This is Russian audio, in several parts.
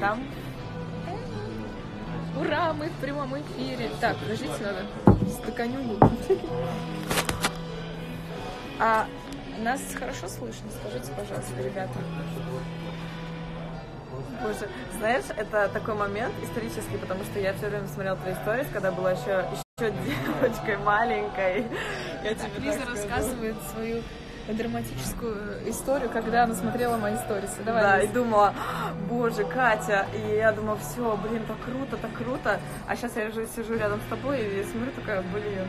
там. Ура, мы в прямом эфире. Так, подождите, надо стаканюгу. А нас хорошо слышно? Скажите, пожалуйста, ребята. Боже, знаешь, это такой момент исторический, потому что я все время смотрела твои истории, когда была еще девочкой маленькой. Лиза рассказывает свою драматическую историю, когда она смотрела мои сторисы. Давай, да, Лиз. и думала, боже, Катя, и я думала, все, блин, так круто, так круто. А сейчас я уже сижу рядом с тобой и смотрю, такая, блин,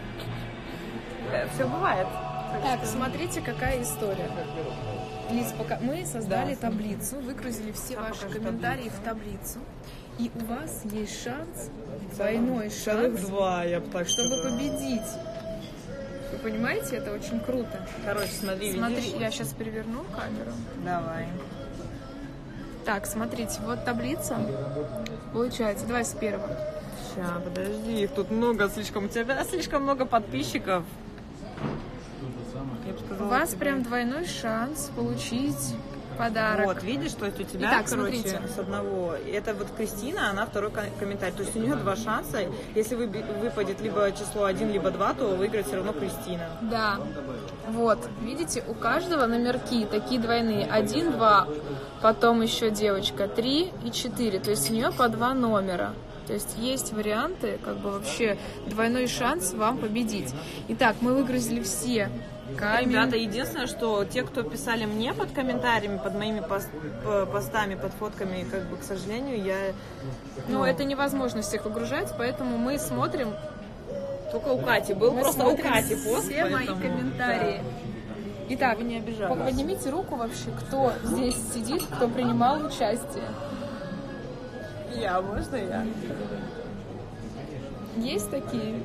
все бывает. Так, смотрите, какая история. Лиз, пока мы создали таблицу, выгрузили все ваши комментарии в таблицу, и у вас есть шанс, двойной шанс, я бы так чтобы победить. Вы понимаете, это очень круто. Короче, смотри, видишь? Я сейчас переверну камеру. Давай. Так, смотрите, вот таблица. Получается, давай с первого. Сейчас, подожди, их тут много, у тебя слишком много подписчиков. У вас прям двойной шанс получить подарок. Вот, видишь, то есть у тебя, Итак, короче, смотрите. с одного. Это вот Кристина, она второй комментарий. То есть у нее два шанса. Если выпадет либо число 1, либо 2, то выиграет все равно Кристина. Да. Вот, видите, у каждого номерки такие двойные. 1, 2, потом еще девочка 3 и 4. То есть у нее по 2 номера. То есть есть варианты, как бы вообще двойной шанс вам победить. Итак, мы выгрузили все Ребята, единственное, что те, кто писали мне под комментариями, под моими постами, под фотками, как бы, к сожалению, я... Ну, это невозможно всех выгружать, поэтому мы смотрим... Только у Кати был, Мы просто у смотрим Кати пост, все мои поэтому, комментарии. Да. Итак, Вы не обижайтесь. поднимите руку вообще, кто здесь сидит, кто принимал участие. Я, можно я? Есть такие?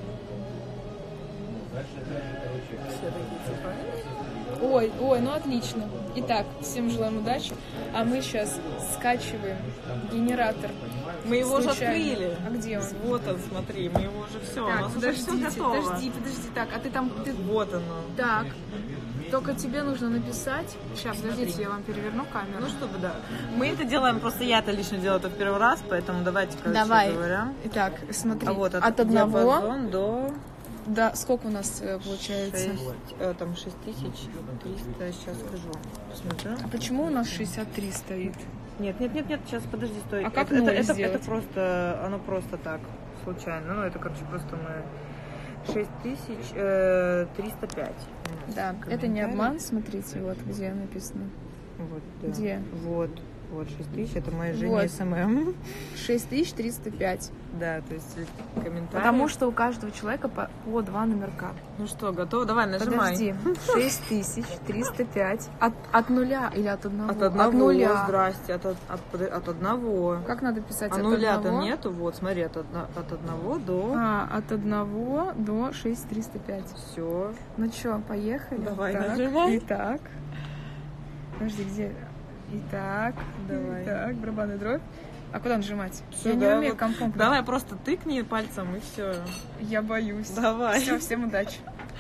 Все такие, типа... Ой, ну отлично. Итак, всем желаем удачи. А мы сейчас скачиваем генератор. Мы его уже случайно. открыли. А где он? Вот он, смотри, мы его уже все, у Так, нас уже все готово. подожди. Так, а ты там... Вот оно. Так, только тебе нужно написать... Сейчас, подождите, я вам переверну камеру. Ну, чтобы, да. Мы это делаем, просто я это лично делаю это в первый раз, поэтому давайте, короче говоря. Итак, смотри, А вот от одного... диапазон до... Да, сколько у нас получается? 6300, сейчас скажу. Посмотрю. А почему у нас 63 стоит? Нет, сейчас, подожди, стой. А как это просто, оно просто так, случайно. Ну, это, короче, просто мы 6305. Да, это не обман, смотрите, вот где написано. Вот, да. Где? Вот 6000, это моя Женя Вот. СММ. 6305. Да, то есть комментарий. Потому что у каждого человека по 2 номерка. Ну что, готово? Давай, нажимай. Подожди, 6305. От нуля или от одного? От одного, От нуля. Здрасте, от одного. Как надо писать? А от нуля-то одного? нету, вот, смотри, от одного до... От 1 до 6305. Все. Ну что, поехали? Давай, так, нажимай. Итак. Подожди, где? Итак. Давай. Так, барабанная дробь. А куда нажимать? Я Сюда не умею вот. компом. Давай просто тыкни пальцем и все. Я боюсь. Давай. Все, всем удачи.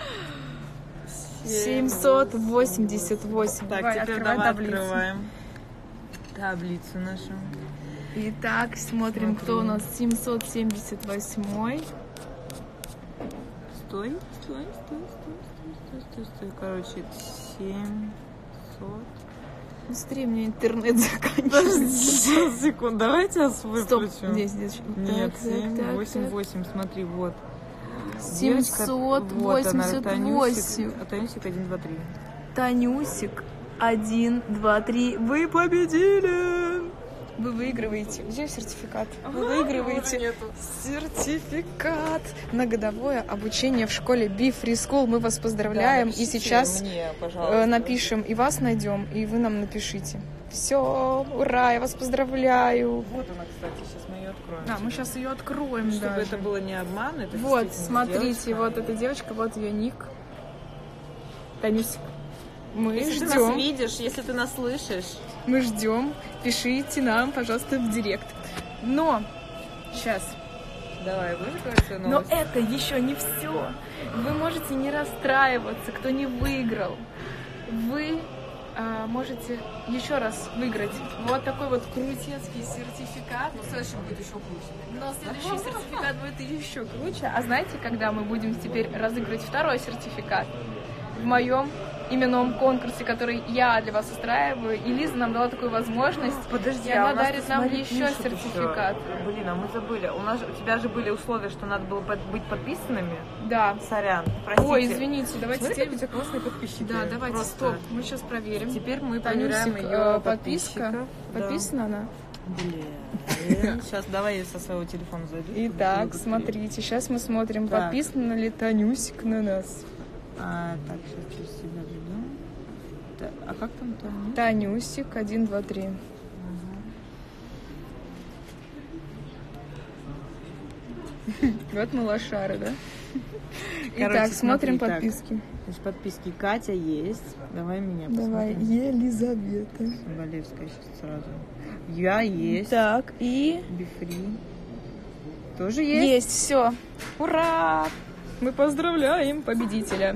788. Так, Давай, теперь открывай давай таблицу. открываем таблицу нашу. Итак, смотрим, кто у нас 778. Стой. Короче, 700. Быстрее, мне интернет заканчивается. Подожди, сейчас, секунду, давайте я выключу. Стоп, здесь. Нет, Так, 788, смотри, вот. 788. Танюсик 1, 2, 3. Танюсик 1, 2, 3. Вы победили! Вы выигрываете. Где сертификат? Вы выигрываете сертификат на годовое обучение в школе Be Free School. Мы вас поздравляем. И сейчас напишем, и вас найдем, и вы нам напишите. Все, ура, я вас поздравляю. Вот она, кстати, сейчас мы ее откроем. Да, мы сейчас ее откроем. Чтобы даже. это было не обман, это Вот, действительно смотрите, девочка. вот эта девочка, вот ее ник. Танюсик, мы Если ты нас ждем. видишь, если ты нас слышишь. Мы ждем. Пишите нам, пожалуйста, в директ. Но сейчас. Давай, будешь говорить свою Но новость? это еще не все. Вы можете не расстраиваться, кто не выиграл. Вы можете еще раз выиграть вот такой вот крутецкий сертификат. Но следующий будет еще круче. Но следующий сертификат будет еще круче. А знаете, когда мы будем теперь разыгрывать второй сертификат? В моем именном конкурсе, который я для вас устраиваю, и Лиза нам дала такую возможность. Подожди, и она дарит нам еще сертификат. Блин, а мы забыли. У тебя же были условия, что надо было быть подписанными. Да. Сорян, простите. Ой, извините, давайте Смотри, теперь... какие у тебя классные подписчики. Да, давайте, Просто. стоп. Мы сейчас проверим. Теперь мы Танюсик, проверяем ее подписка. Подписана она? Блин. Сейчас давай я со своего телефона зайду. Итак, смотрите, сейчас мы смотрим, подписана ли Танюсик на нас. Так, сейчас через себя веду. А как там Танюсик? Танюсик, 1, 2, 3. Вот мы лошары, да? Итак, смотрим подписки. Значит, подписки Катя есть. Давай меня Давай, посмотрим. Елизавета. Соболевская сейчас сразу. Я есть. Так, и... Бифри. Тоже есть? Есть, все. Ура! Мы поздравляем победителя.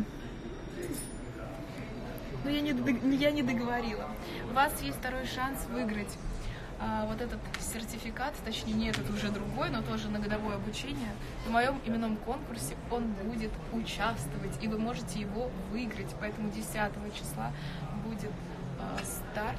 Но я не договорила. У вас есть второй шанс выиграть вот этот сертификат, точнее не этот, уже другой, но тоже на годовое обучение. В моем именном конкурсе он будет участвовать, и вы можете его выиграть. Поэтому 10 числа будет старт,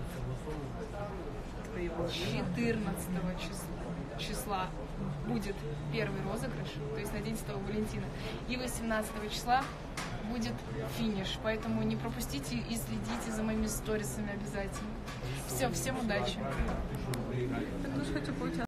14 числа будет первый розыгрыш, то есть на день Святого Валентина, и 18 числа будет финиш, поэтому не пропустите и следите за моими сторисами обязательно. Все, всем удачи!